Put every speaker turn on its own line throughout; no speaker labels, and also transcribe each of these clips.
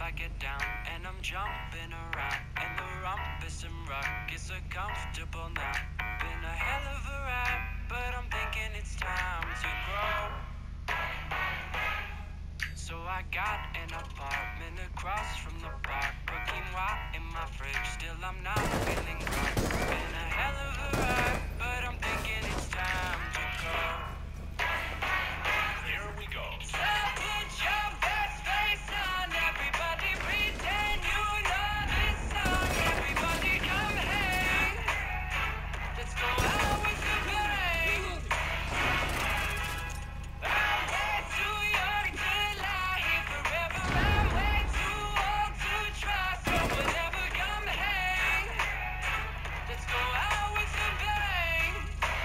I get down and I'm jumping around, and the rumpus and ruckus are comfortable now. Been a hell of a ride, but I'm thinking it's time to grow. So I got an apartment across from the park, put quinoa in my fridge, still I'm not feeling right. Been a hell of a ride, but I'm thinking it's time to go.
Here we go.
So put your best face on, everybody pretend you know this song. Everybody come hang, let's go out with a bang. I'm way too young to lie here forever, I'm way too old to try. So whatever, come hang, let's go out with a bang.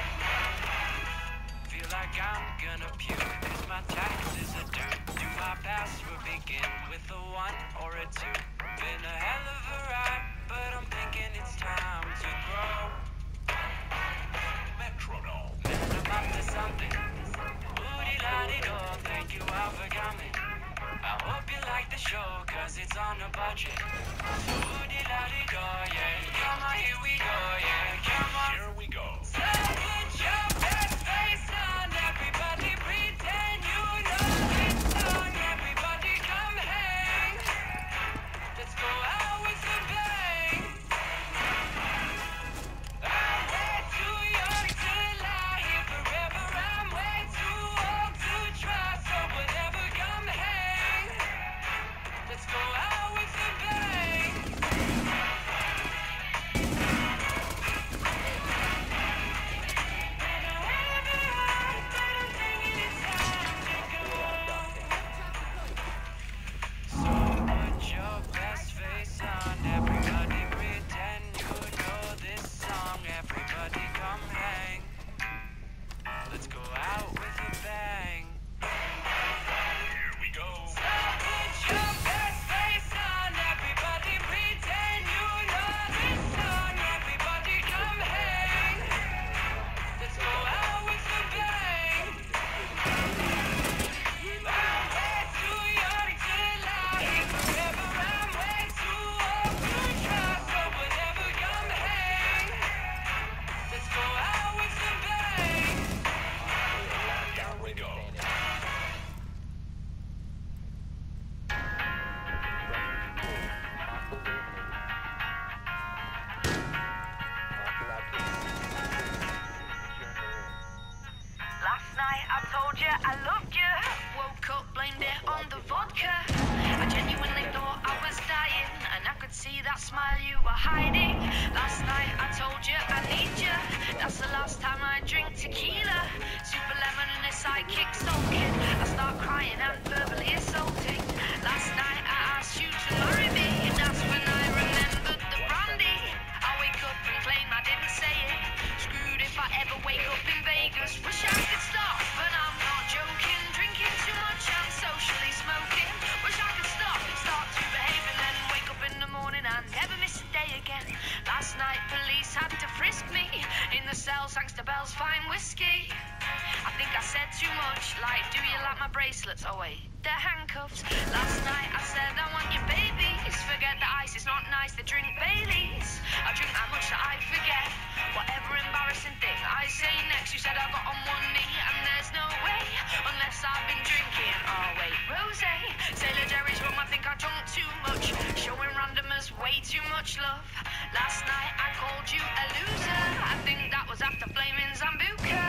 Feel like I'm gonna puke, cause my taxes are due. Do my password begin with a 1 or a 2? Been a hell of a ride, but I'm thinking it's time to grow.
Metronome.
Man, I'm up to something. Woody-la-dee-do, thank you all for coming. I hope you like the show, cause it's on a budget. So woody-la-dee-do, yeah. Come on, here we go, yeah. Come on.
Here we go.
So put your best face on, everybody pretend you know this song. Everybody come hang, let's go out with a bang. I'm way too young to lie here forever, I'm way too old to try. So whatever, come hang, let's go out with a bang. So put your best face on, everybody pretend you know this song. Everybody come hang, let's go out with a bang.
Here we go.
So put your best face on, everybody pretend you know this song. Everybody come hang, let's go out with a bang. I'm way too young to lie here forever, I'm way too old to try. So whatever, come hang, let's go out with a bang.
Here we go.
Last night I told you I loved you. Woke up, blamed it on the vodka. I genuinely thought I was dying, and I could see that smile you were hiding. Last night I told you I need you. That's the last time I drink tequila. Super lemon and a sidekick soaking. I start crying and verbally assaulting. Last night I asked you to marry me. That's when I remembered the brandy. I wake up and claim I didn't say it. Screwed if I ever wake up in Vegas. Wish I could stop, but I'm not joking. Drinking too much and socially smoking. Wish I could stop, start to behave, and then wake up in the morning and never miss a day again. Last night police had to frisk me in the cells thanks to Bell's fine whiskey. I think I said too much, like, do you like my bracelets? Oh wait, they're handcuffs. Last night I said I want your babies. Forget the ice, it's not nice to drink Baileys. I drink that much that I forget whatever embarrassing thing I say next. You said I got on one knee, and there's no way unless I've been drinking. Oh wait, rosé, Sailor Jerry's rum, I think I drunk too much. Showing randomers way too much love. Last night I called you a loser. I think that was after flaming Zambuca.